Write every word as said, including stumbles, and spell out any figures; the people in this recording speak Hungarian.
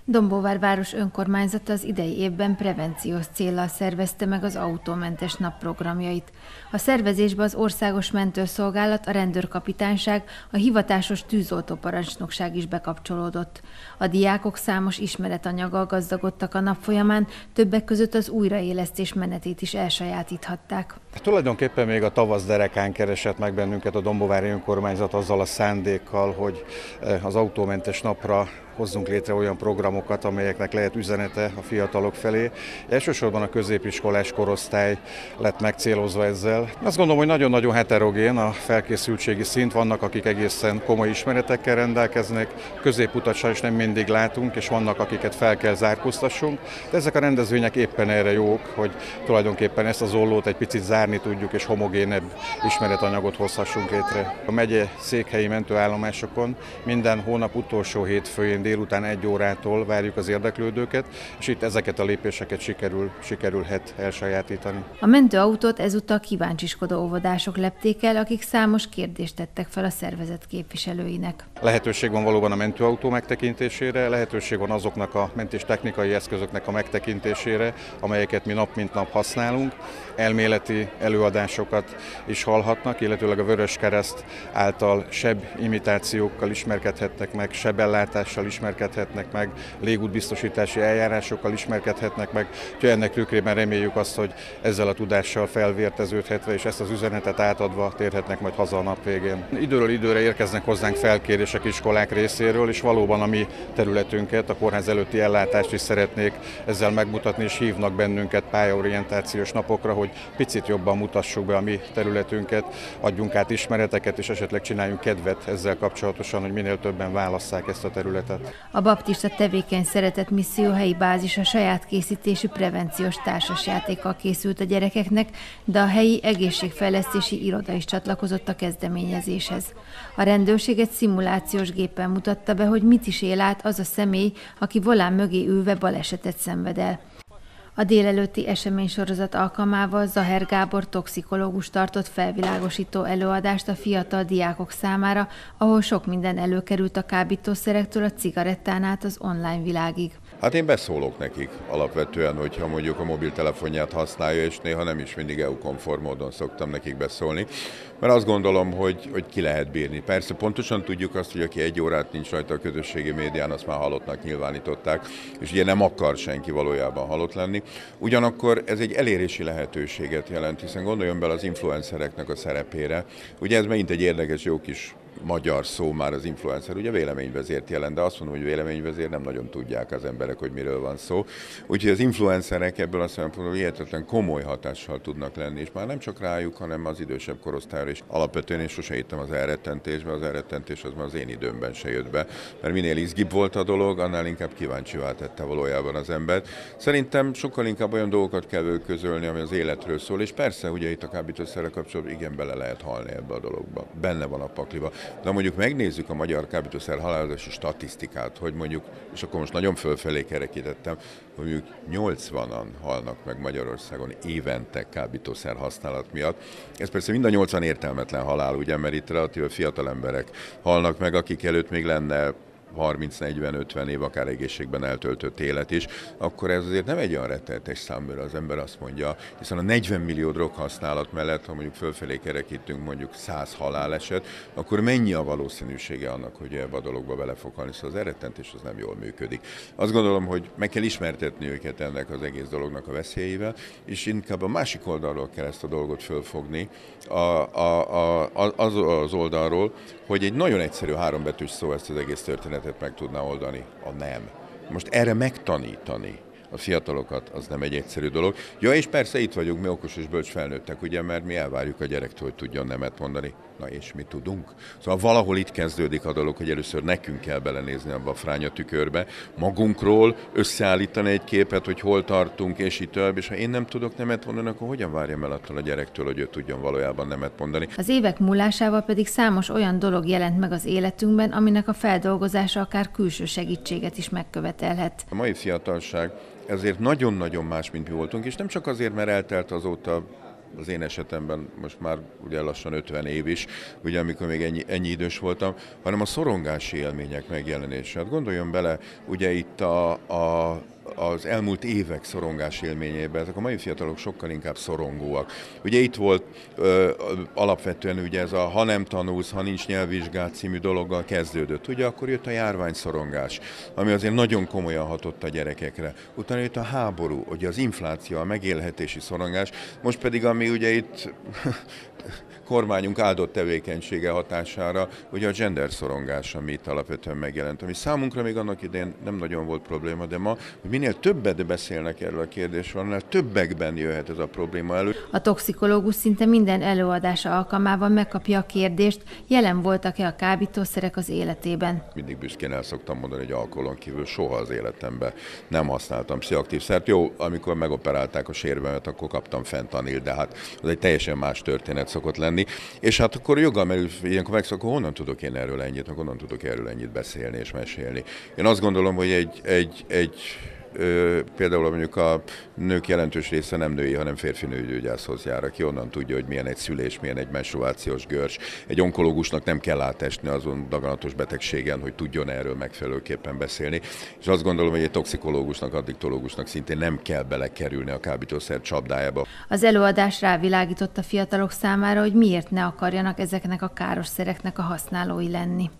Dombóvár város önkormányzata az idei évben prevenciós céllal szervezte meg az autómentes nap programjait. A szervezésbe az Országos Mentőszolgálat, a Rendőrkapitányság, a hivatásos tűzoltóparancsnokság is bekapcsolódott. A diákok számos ismeretanyaggal gazdagodtak a nap folyamán, többek között az újraélesztés menetét is elsajátíthatták. Tulajdonképpen még a tavasz derekán keresett meg bennünket a dombóvári önkormányzat azzal a szándékkal, hogy az autómentes napra hozzunk létre olyan programokat, amelyeknek lehet üzenete a fiatalok felé. Elsősorban a középiskolás korosztály lett megcélozva ezzel. Azt gondolom, hogy nagyon-nagyon heterogén a felkészültségi szint, vannak, akik egészen komoly ismeretekkel rendelkeznek, középutat sajnos nem mindig látunk, és vannak, akiket fel kell zárkóztassunk, de ezek a rendezvények éppen erre jók, hogy tulajdonképpen ezt az ollót egy picit zárni tudjuk, és homogénebb ismeretanyagot hozhassunk létre. A megye székhelyi mentőállomásokon minden hónap utolsó hétfőjén délután egy órától várjuk az érdeklődőket, és itt ezeket a lépéseket sikerül, sikerülhet elsajátítani. A mentőautót ezúttal kíváncsiskodó óvodások lepték el, akik számos kérdést tettek fel a szervezet képviselőinek. Lehetőség van valóban a mentőautó megtekintésére, lehetőség van azoknak a mentéstechnikai eszközöknek a megtekintésére, amelyeket mi nap mint nap használunk. Elméleti előadásokat is hallhatnak, illetőleg a Vöröskereszt által seb imitációkkal ismerkedhetnek meg, sebellátással ismerkedhetnek meg, légútbiztosítási eljárásokkal ismerkedhetnek meg. Úgyhogy ennek tükrében reméljük azt, hogy ezzel a tudással felvérteződhetve és ezt az üzenetet átadva térhetnek majd haza a nap végén. Időről időre érkeznek hozzánk felkérések iskolák részéről, és valóban a mi területünket, a kórház előtti ellátást is szeretnék ezzel megmutatni, és hívnak bennünket pályaorientációs napokra, hogy picit jobban mutassuk be a mi területünket, adjunk át ismereteket, és esetleg csináljunk kedvet ezzel kapcsolatosan, hogy minél többen válasszák ezt a területet. A Baptista Tevékeny Szeretet Misszió helyi bázis a saját készítésű prevenciós társasjátékkal készült a gyerekeknek, de a helyi egészségfejlesztési iroda is csatlakozott a kezdeményezéshez. A rendőrség egy szimulációs géppel mutatta be, hogy mit is él át az a személy, aki volán mögé ülve balesetet szenved el. A délelőtti eseménysorozat alkalmával Zaher Gábor toxikológus tartott felvilágosító előadást a fiatal diákok számára, ahol sok minden előkerült a kábítószerektől a cigarettán át az online világig. Hát én beszólok nekik alapvetően, hogyha mondjuk a mobiltelefonját használja, és néha nem is mindig é u-konform módon szoktam nekik beszólni, mert azt gondolom, hogy, hogy ki lehet bírni. Persze pontosan tudjuk azt, hogy aki egy órát nincs rajta a közösségi médián, azt már halottnak nyilvánították, és ugye nem akar senki valójában halott lenni. Ugyanakkor ez egy elérési lehetőséget jelent, hiszen gondoljon bele az influencereknek a szerepére. Ugye ez megint egy érdekes, jó kis magyar szó már az influencer, ugye véleményvezért jelent, de azt mondom, hogy véleményvezér nem nagyon tudják az emberek, hogy miről van szó. Úgyhogy az influencerek ebből a szempontból hihetetlen komoly hatással tudnak lenni, és már nem csak rájuk, hanem az idősebb korosztályra is. Alapvetően én sose hittem az elrettentésbe, az elrettentés az már az én időmben se jött be, mert minél izgibb volt a dolog, annál inkább kíváncsivá tette valójában az embert. Szerintem sokkal inkább olyan dolgokat kell közölni, ami az életről szól, és persze, ugye itt a kábítószerrel kapcsolatban igen bele lehet halni ebbe a dologba. Benne van a pakliba. De mondjuk megnézzük a magyar kábítószer halálozási statisztikát, hogy mondjuk, és akkor most nagyon fölfelé kerekítettem, hogy mondjuk nyolcvanan halnak meg Magyarországon évente kábítószer használat miatt. Ez persze mind a nyolcvan értelmetlen halál, ugye, mert itt relatíve fiatal emberek halnak meg, akik előtt még lenne harminc negyven ötven év akár egészségben eltöltött élet is, akkor ez azért nem egy olyan rettenetes szám, mert az ember azt mondja, hiszen a negyven millió droghasználat mellett, ha mondjuk fölfelé kerekítünk mondjuk száz haláleset, akkor mennyi a valószínűsége annak, hogy ebbe a dologba bele fog halni, szóval az elrettentés az nem jól működik. Azt gondolom, hogy meg kell ismertetni őket ennek az egész dolognak a veszélyével, és inkább a másik oldalról kell ezt a dolgot fölfogni, a, a, a, az, az oldalról, hogy egy nagyon egyszerű hárombetűs szó ezt az egész történetet meg tudná oldani, a nem. Most erre megtanítani a fiatalokat, az nem egy egyszerű dolog. Ja, és persze itt vagyunk, mi okos és bölcs felnőttek, ugye, mert mi elvárjuk a gyerektől, hogy tudjon nemet mondani. Na és mi tudunk? Szóval valahol itt kezdődik a dolog, hogy először nekünk kell belenézni abba a fránya tükörbe, magunkról összeállítani egy képet, hogy hol tartunk, és így több, és ha én nem tudok nemet mondani, akkor hogyan várjam el attól a gyerektől, hogy ő tudjon valójában nemet mondani? Az évek múlásával pedig számos olyan dolog jelent meg az életünkben, aminek a feldolgozása akár külső segítséget is megkövetelhet. A mai fiatalság ezért nagyon-nagyon más, mint mi voltunk, és nem csak azért, mert eltelt azóta az én esetemben most már ugye lassan ötven év is, ugye amikor még ennyi, ennyi idős voltam, hanem a szorongási élmények megjelenése. Hát gondoljon bele, ugye itt a, a az elmúlt évek szorongás élményében, ezek a mai fiatalok sokkal inkább szorongóak. Ugye itt volt ö, alapvetően ugye ez a ha nem tanulsz, ha nincs nyelvvizsgát című dologgal kezdődött. Ugye akkor jött a járványszorongás, ami azért nagyon komolyan hatott a gyerekekre. Utána jött a háború, ugye az infláció, a megélhetési szorongás, most pedig ami ugye itt kormányunk áldott tevékenysége hatására, ugye a gender szorongás, ami itt alapvetően megjelent, ami számunkra még annak idején nem nagyon volt probléma, de ma, hogy minél többet beszélnek erről a kérdésről, annál többekben jöhet ez a probléma elő. A toxikológus szinte minden előadása alkalmával megkapja a kérdést, jelen voltak-e a kábítószerek az életében. Mindig büszkén el szoktam mondani, hogy alkoholon kívül soha az életemben nem használtam pszichoaktív szert. Jó, amikor megoperálták a sérvemet, akkor kaptam fentanil, de hát az egy teljesen más történet szokott lenni. És hát akkor joggal merül, ilyenkor megszok, akkor honnan tudok én erről ennyit, meg honnan tudok erről ennyit beszélni és mesélni. Én azt gondolom, hogy egy, egy, egy ö, például mondjuk a nők jelentős része nem női, hanem férfi nőgyógyászhoz jár, aki onnan tudja, hogy milyen egy szülés, milyen egy menstruációs görcs. Egy onkológusnak nem kell átesni azon daganatos betegségen, hogy tudjon erről megfelelőképpen beszélni. És azt gondolom, hogy egy toxikológusnak, addiktológusnak szintén nem kell belekerülni a kábítószer csapdájába. Az előadás rávilágított a fiatalok számára, hogy miért ne akarjanak ezeknek a káros szereknek a használói lenni.